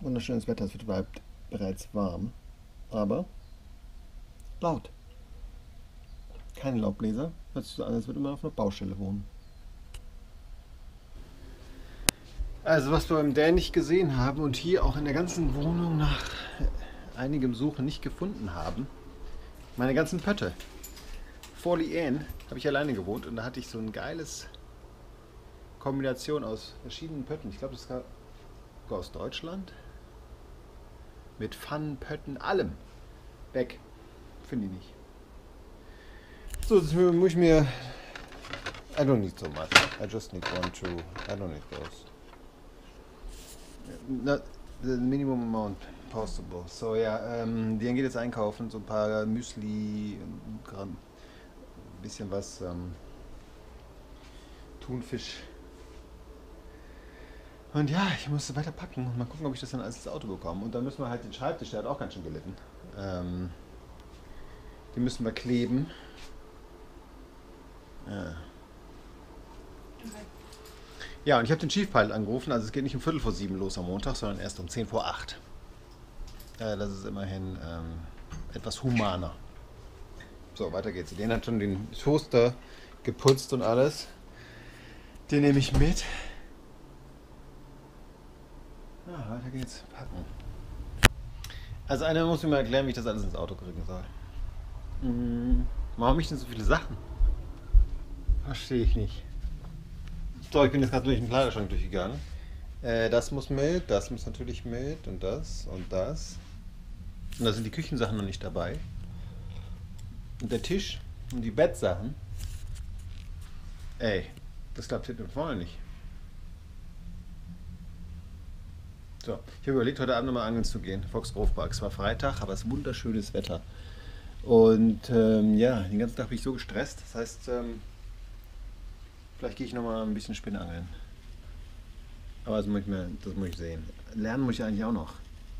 Wunderschönes Wetter, es wird bereits warm, aber laut. Keine Laubbläser, hört sich so an, als würde man auf einer Baustelle wohnen. Also was wir beim Dan nicht gesehen haben und hier auch in der ganzen Wohnung nach einigem Suchen nicht gefunden haben, meine ganzen Pötte. Vor Leanne habe ich alleine gewohnt und da hatte ich so ein geiles Kombination aus verschiedenen Pötten. Ich glaube, das war aus Deutschland. Mit Pfannen, Pötten, allem. Weg. Finde ich nicht. So, jetzt muss ich mir... I don't need so much. I just need one, two. I don't need those. Not the minimum amount possible. So ja, die geht jetzt einkaufen. So ein paar Müsli, ein bisschen was Thunfisch. Und ja, ich musste weiter packen und mal gucken, ob ich das dann alles ins Auto bekomme. Und dann müssen wir halt den Schreibtisch, der hat auch ganz schön gelitten. Den müssen wir kleben. Ja, und ich habe den Chief Pilot angerufen. Also es geht nicht um 6:45 los am Montag, sondern erst um 7:50. Das ist immerhin etwas humaner. So, weiter geht's. Den hat schon den Toaster geputzt und alles. Den nehme ich mit. Ja, weiter geht's. Packen. Also einer muss mir mal erklären, wie ich das alles ins Auto kriegen soll. Warum habe ich denn so viele Sachen? Verstehe ich nicht. So, ich bin jetzt gerade durch den Kleiderschrank durchgegangen. Das muss mit, das muss natürlich mit und das und das. Und da sind die Küchensachen noch nicht dabei. Und der Tisch und die Bettsachen. Ey, das klappt hinten und vorne nicht. So, ich habe überlegt, heute Abend nochmal angeln zu gehen. Foxgrove Park. Es war Freitag, aber es ist wunderschönes Wetter. Und ja, den ganzen Tag bin ich so gestresst. Das heißt, vielleicht gehe ich nochmal ein bisschen Spinne angeln. Aber das muss ich sehen. Lernen muss ich eigentlich auch noch.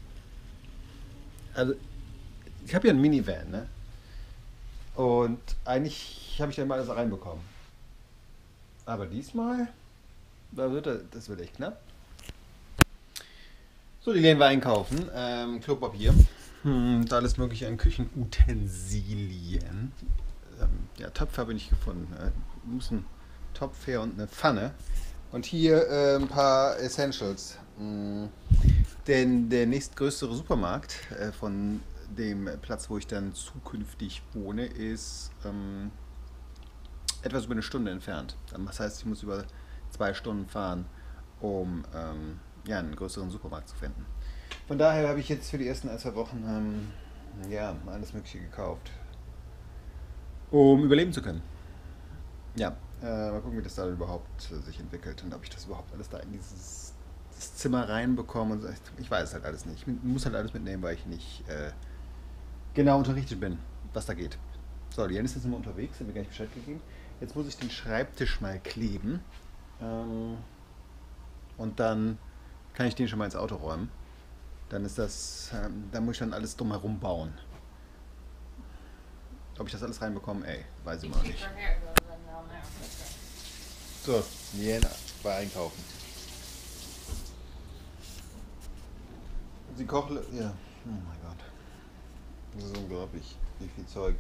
Also, ich habe ja einen Minivan, ne? Und eigentlich habe ich da immer alles reinbekommen. Aber diesmal, das wird echt knapp. So, die gehen wir einkaufen. Klopapier. Alles mögliche an Küchenutensilien. Ja, Topf habe ich nicht gefunden. Muss ein Topf her und eine Pfanne. Und hier ein paar Essentials. Denn der nächstgrößere Supermarkt von dem Platz, wo ich dann zukünftig wohne, ist etwas über eine Stunde entfernt. Das heißt, ich muss über 2 Stunden fahren, um ja, einen größeren Supermarkt zu finden. Von daher habe ich jetzt für die ersten 1-2 Wochen ja, alles Mögliche gekauft, um überleben zu können. Ja, mal gucken, wie das da überhaupt sich entwickelt und ob ich das überhaupt alles da in dieses Zimmer reinbekomme. Und ich weiß es halt alles nicht. Ich muss halt alles mitnehmen, weil ich nicht genau unterrichtet bin, was da geht. So, die Jan ist jetzt immer unterwegs, hat mir gar nicht Bescheid gegeben. Jetzt muss ich den Schreibtisch mal kleben. Und dann kann ich den schon mal ins Auto räumen. Dann ist das, da muss ich dann alles drumherum bauen. Ob ich das alles reinbekomme, ey, weiß ich mal nicht. So, Jan war einkaufen. Sie kocht, ja, oh mein Gott. Das ist unglaublich, wie viel Zeug.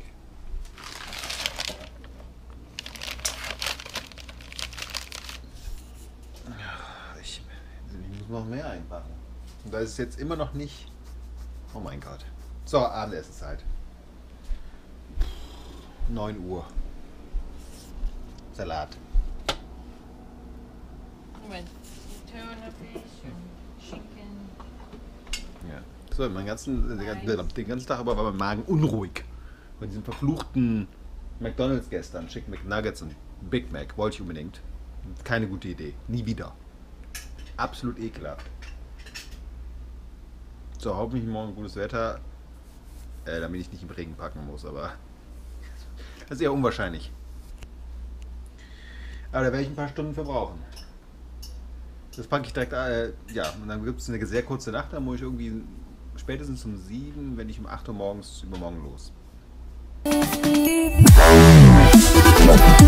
Ich muss noch mehr einpacken. Und da ist es jetzt immer noch nicht. Oh mein Gott. So, Abendessenszeit. 9 Uhr. Salat. Mit Tuna-Fisch und Chicken. Ja. So, den ganzen Tag aber war mein Magen unruhig. Von diesen verfluchten McDonalds gestern, Chicken McNuggets und Big Mac, wollte ich unbedingt. Keine gute Idee. Nie wieder. Absolut ekelhaft. So, hoffentlich morgen gutes Wetter, damit ich nicht im Regen packen muss, aber das ist eher unwahrscheinlich. Aber da werde ich ein paar Stunden verbrauchen. Das packe ich direkt, ja, und dann gibt es eine sehr kurze Nacht, dann muss ich irgendwie spätestens um 7, wenn ich um 8 Uhr morgens übermorgen los.